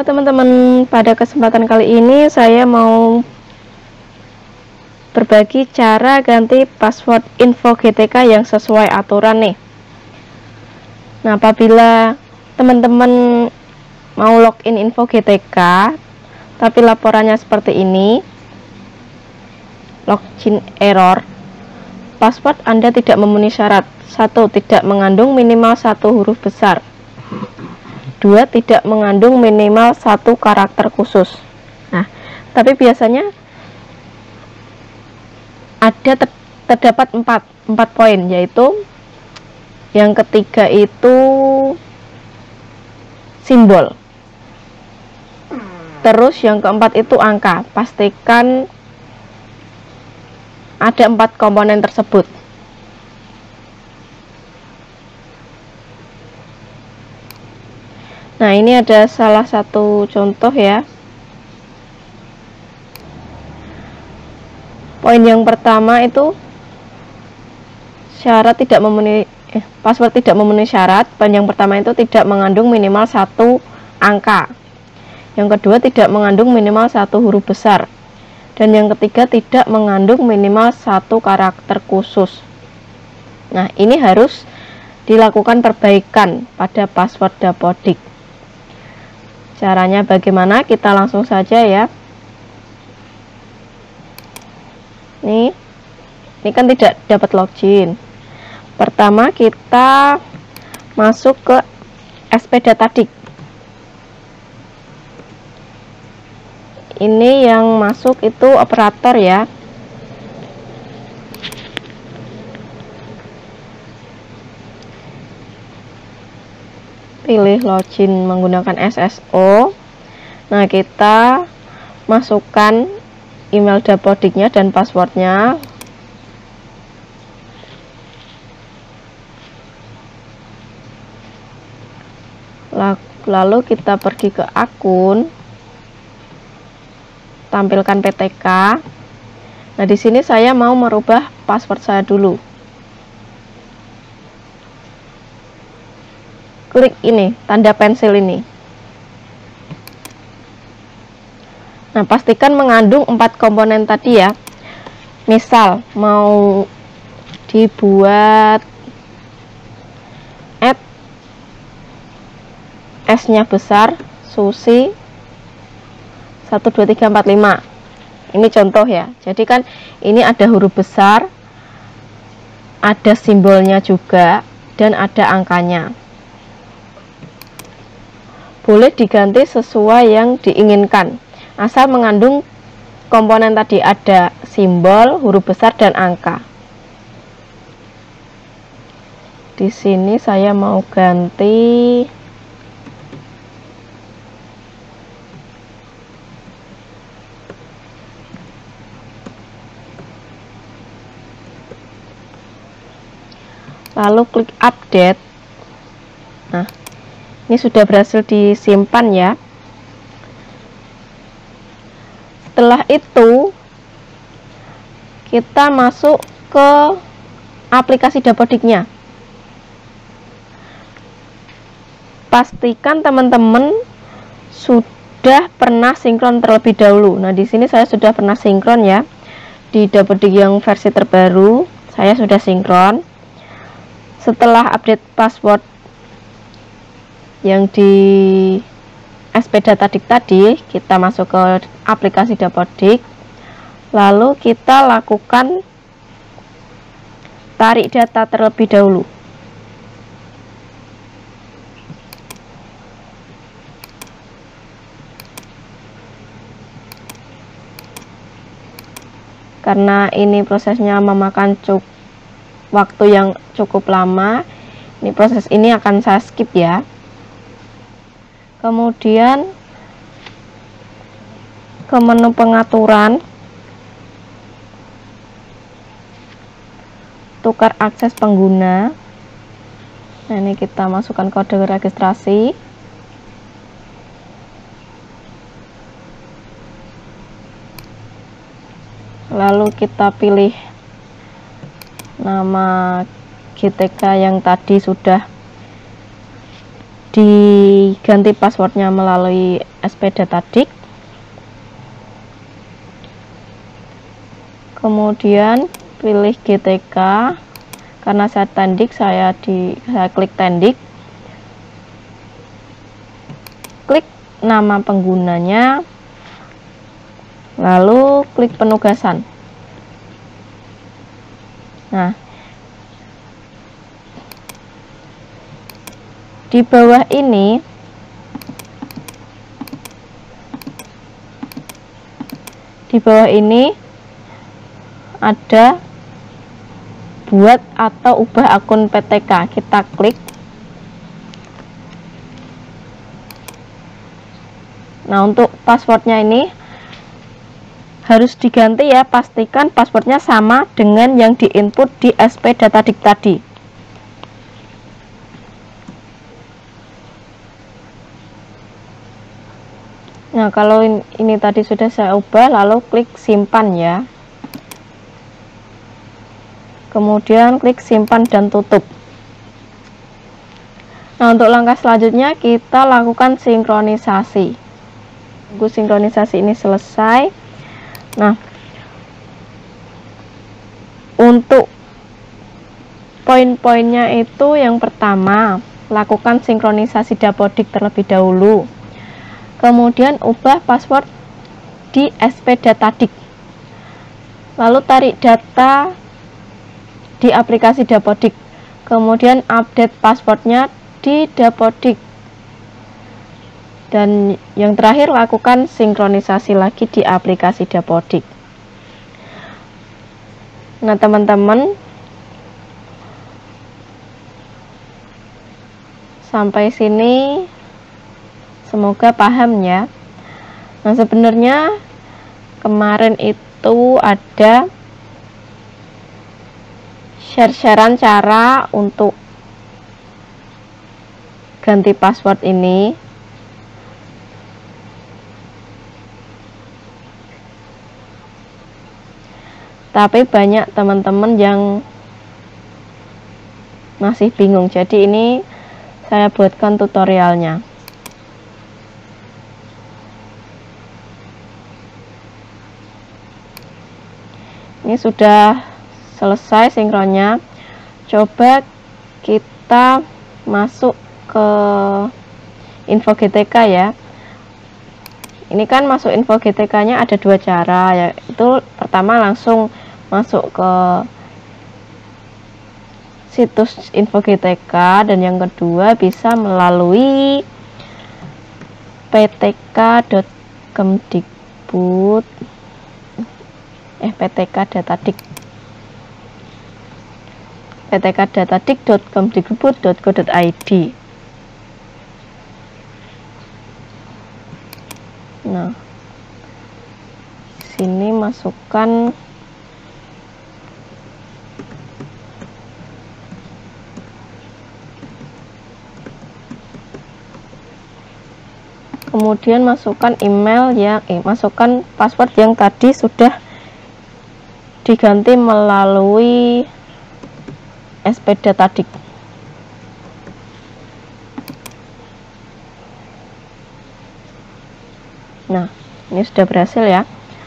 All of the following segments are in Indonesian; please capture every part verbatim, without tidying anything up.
Halo teman-teman, pada kesempatan kali ini saya mau berbagi cara ganti password info G T K yang sesuai aturan nih. Nah, apabila teman-teman mau login info G T K tapi laporannya seperti ini, login error, password Anda tidak memenuhi syarat. Satu, tidak mengandung minimal satu huruf besar. Dua, tidak mengandung minimal satu karakter khusus. Nah, tapi biasanya ada ter terdapat empat, empat poin, yaitu yang ketiga itu simbol. Terus yang keempat itu angka. Pastikan ada empat komponen tersebut. Nah, ini ada salah satu contoh ya. Poin yang pertama itu syarat tidak memenuhi eh, password tidak memenuhi syarat. Poin yang pertama itu tidak mengandung minimal satu angka. Yang kedua, tidak mengandung minimal satu huruf besar. Dan yang ketiga, tidak mengandung minimal satu karakter khusus. Nah, ini harus dilakukan perbaikan pada password Dapodik. Caranya bagaimana? Kita langsung saja ya. Nih, ini kan tidak dapat login. Pertama kita masuk ke S P Datadik. Ini yang masuk itu operator ya. Pilih login menggunakan S S O. Nah, kita masukkan email Dapodiknya dan passwordnya. Lalu kita pergi ke akun, tampilkan P T K. Nah, di sini saya mau merubah password saya dulu. Klik ini, tanda pensil ini. Nah, pastikan mengandung empat komponen tadi ya. Misal mau dibuat add, S-nya besar, Susi satu dua tiga empat lima. Ini contoh ya. Jadi kan ini ada huruf besar, ada simbolnya juga, dan ada angkanya. Boleh diganti sesuai yang diinginkan, asal mengandung komponen tadi, ada simbol, huruf besar, dan angka. Di sini saya mau ganti lalu klik update. Nah, ini sudah berhasil disimpan ya. Setelah itu kita masuk ke aplikasi Dapodiknya. Pastikan teman-teman sudah pernah sinkron terlebih dahulu. Nah, di sini saya sudah pernah sinkron ya. Di Dapodik yang versi terbaru saya sudah sinkron. Setelah update password yang di S P Datadik tadi, kita masuk ke aplikasi Dapodik, lalu kita lakukan tarik data terlebih dahulu. Karena ini prosesnya memakan cukup waktu yang cukup lama, ini proses ini akan saya skip ya. Kemudian ke menu pengaturan, tukar akses pengguna. Nah, ini kita masukkan kode registrasi. Lalu kita pilih nama G T K yang tadi sudah diganti passwordnya melalui S P Datadik. Kemudian pilih G T K, karena saya Tendik, saya di saya klik Tendik, klik nama penggunanya, lalu klik penugasan. Nah, di bawah ini di bawah ini ada buat atau ubah akun P T K. Kita klik. Nah, untuk passwordnya ini harus diganti ya, pastikan passwordnya sama dengan yang diinput di S P Datadik tadi. Nah, kalau ini, ini tadi sudah saya ubah, lalu klik simpan ya. Kemudian klik simpan dan tutup. Nah, untuk langkah selanjutnya kita lakukan sinkronisasi. Tunggu sinkronisasi ini selesai. Nah, untuk poin-poinnya itu yang pertama, lakukan sinkronisasi Dapodik terlebih dahulu. Kemudian ubah password di S P Datadik. Lalu tarik data di aplikasi Dapodik. Kemudian update passwordnya di Dapodik. Dan yang terakhir, lakukan sinkronisasi lagi di aplikasi Dapodik. Nah, teman-teman, sampai sini semoga paham ya. Nah, sebenarnya kemarin itu ada share-sharean cara untuk ganti password ini. Tapi banyak teman-teman yang masih bingung. Jadi ini saya buatkan tutorialnya. Ini sudah selesai sinkronnya. Coba kita masuk ke info G T K ya. Ini kan masuk info G T K-nya ada dua cara, yaitu pertama langsung masuk ke situs info G T K, dan yang kedua bisa melalui p t k dot kemdikbud eh p t k datadik p t k datadik dot kemdikbud dot go dot i d. Nah, sini masukkan kemudian masukkan email yang eh, masukkan password yang tadi sudah diganti melalui S P Datadik. Nah, ini sudah berhasil ya.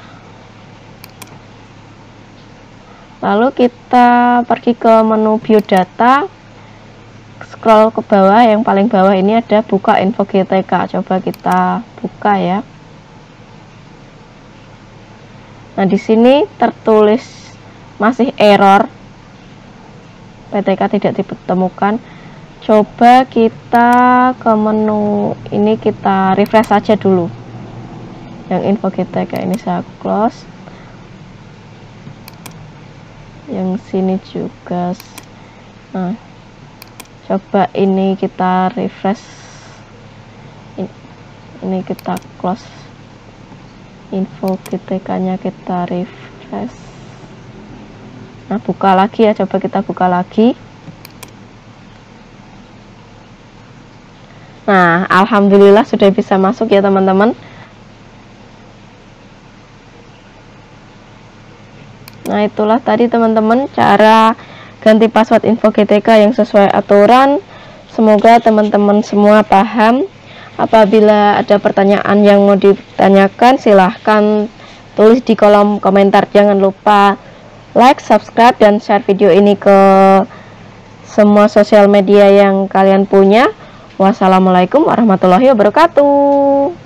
Lalu kita pergi ke menu biodata, scroll ke bawah, yang paling bawah ini ada buka info G T K. Coba kita buka ya. Nah, di sini tertulis masih error, P T K tidak ditemukan. Coba kita ke menu ini, kita refresh saja dulu. Yang info G T K ini saya close. Yang sini juga. Nah, coba ini kita refresh. Ini kita close. Info G T K-nya kita refresh. Nah, buka lagi ya. Coba kita buka lagi. Nah, alhamdulillah sudah bisa masuk ya teman-teman. Nah, itulah tadi teman-teman cara ganti password info G T K yang sesuai aturan. Semoga teman-teman semua paham. Apabila ada pertanyaan yang mau ditanyakan, silahkan tulis di kolom komentar. Jangan lupa like, subscribe, dan share video ini ke semua sosial media yang kalian punya. Wassalamualaikum warahmatullahi wabarakatuh.